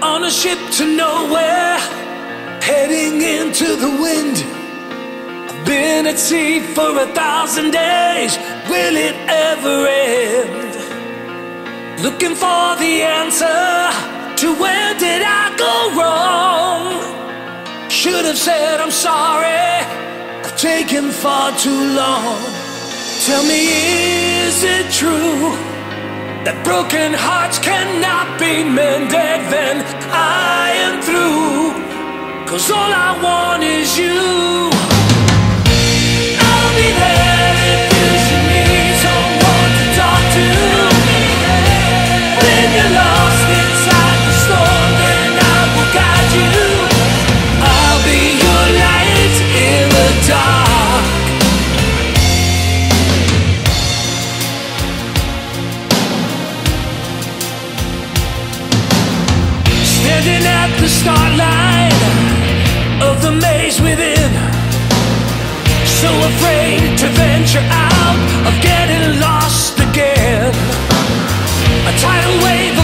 on a ship to nowhere, heading into the wind. I've been at sea for 1,000 days. Will it ever end? Looking for the answer to where did I go wrong? Should have said I'm sorry, I've taken far too long. Tell me, is it true that broken hearts cannot be mended? Then I am through, 'cause all I want is you. I'll be there if you need someone to talk to. When you're lost inside the storm, then I will guide you. I'll be your light in the dark. Standing at the start line of the maze within, so afraid to venture out, of getting lost again. A tidal wave